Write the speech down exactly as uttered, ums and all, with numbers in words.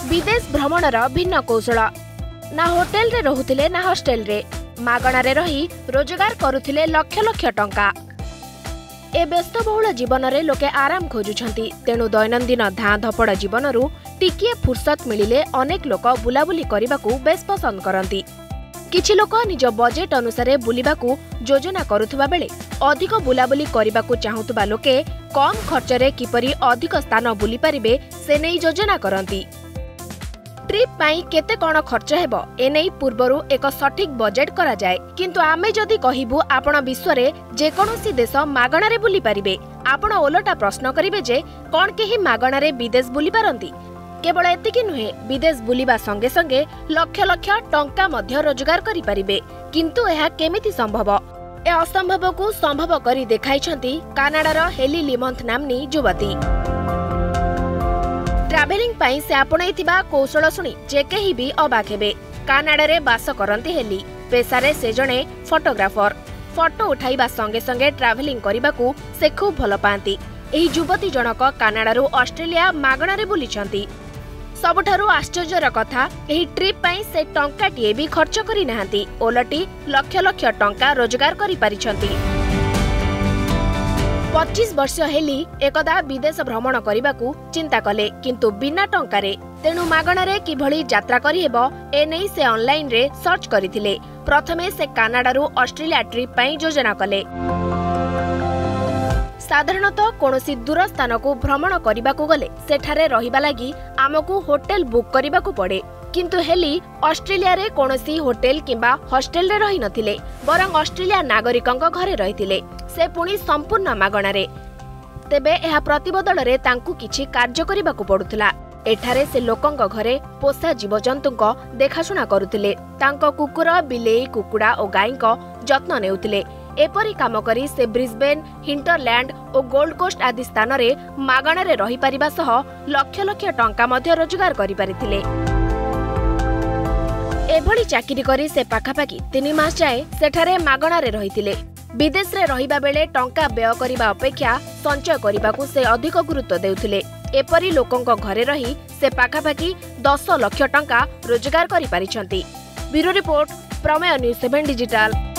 विदेश भ्रमणर भिन्न कौशल ना होटेल रे रहुथिले ना हॉस्टेल रे मागणारे रही रोजगार करुथिले लक्ष लक्ष टंका। ए व्यस्तबहुल जीवन रे लोके आराम खोजुछंती, तेणु दैनंदिन धाँ धपड़ जीवनरू टिकिए फुर्सत मिलिले अनेक लोक बुलाबुली करबाकू बेस पसंद करती। किछि लोक निज बजेट अनुसार बुलिबाकू योजना करुथुबा बेले अधिक बुलाबुली करबाकू चाहुतबा लोके कम खर्च रे किपरि अधिक स्थान बुली परिबे से नै योजना करती। ट्रिप पाई केते कोन खर्च हेबो एनै पूर्वरु एक सठिक बजेट करा जाय, किंतु आमे जदि कहिबु आपण विश्व रे जे कोनोसी देश मागणा रे बुली परिबे, आपण ओलटा प्रश्न करिवे जे कोन केही मागणा रे विदेश बुली पारंती। केवल एतिकी नुहे, विदेश बुलिबा संगे संगे लक्ष लक्ष टंका मध्य रोजगार करि परिबे, किंतु एहा केमिति संभव? ए असंभव को संभव करी देखाइछंती कानाडार हेली लिमंथ नामनी युवती। ट्रावेलिंग पाई से आपणैथिबा कौशल सुनी जे केही भी अबाक हेबे। कानाडा रे बास करंती हेली, पेशारे से जणे फोटोग्राफर। फोटो उठाइबा संगे संगे ट्रावेलिंग करिबाकू से खूब भल पांती। एही युवती जनक कानाडारू ऑस्ट्रेलिया मागणा रे बुलिछंती। सबुठारू आश्चर्यर कथा, एही ट्रिप पाई से टंकाटिए भी खर्च करि नाहांती, ओलटी लक्ष लक्ष टंका रोजगार करि पारिछंती। पच्चीस वर्ष हेली एकदा विदेश भ्रमण करबाकू चिंता कले, किंतु बिना टंकारे, तेणु मागणारे किभଳି यात्रा करिहेबो एनै से ऑनलाइन रे सर्च करिथिले। प्रथमे से कानाडारू ऑस्ट्रेलिया ट्रिप पाई योजना कले। साधारणतः कोनोसी दूर स्थान को भ्रमण करबाकू गले सेठारे रहिबा लागि आमकू होटेल बुक करबाकू पड़े, किंतु हेली ऑस्ट्रेलिया रे कोनोसी होटेल किंबा हॉस्टेल रे रहि नथिले, बरं ऑस्ट्रेलिया नागरिकंक घरे रहिथिले, से पुणी संपूर्ण मागणा रे। तेबे एहा प्रतिबदल रे तांकू किछि कार्य करबाकू पडुथला। एठारे से लोकंक घरे पोषा जीवजंतुक देखाशुना करुथिले, तांको कुकुर, बिलेई, कुकुड़ा और गायक जत्न नेउथिले। एपरी काम करी से ब्रिस्बेन, हिंटरलैंड और गोल्ड कोस्ट आदि स्थान रे मागणा रे रहि परिबा सह लक्ष लक्ष टंका मध्य रोजगार करि परिथिले। एभली चाकरी करी से पाखापाखि तीन मास जाए सेठारे मागणा रे रहिथिले। विदेश रे रहिबा बेले टंका व्यय करिबा अपेक्षा संचय करिबाकू से अधिक गुरुत्व देउथिले। एपरी लोकंक घरे रही से पाखापाखि दस लक्ष टंका रोजगार करि पारिछंती। Bureau report, Prameya news seven digital.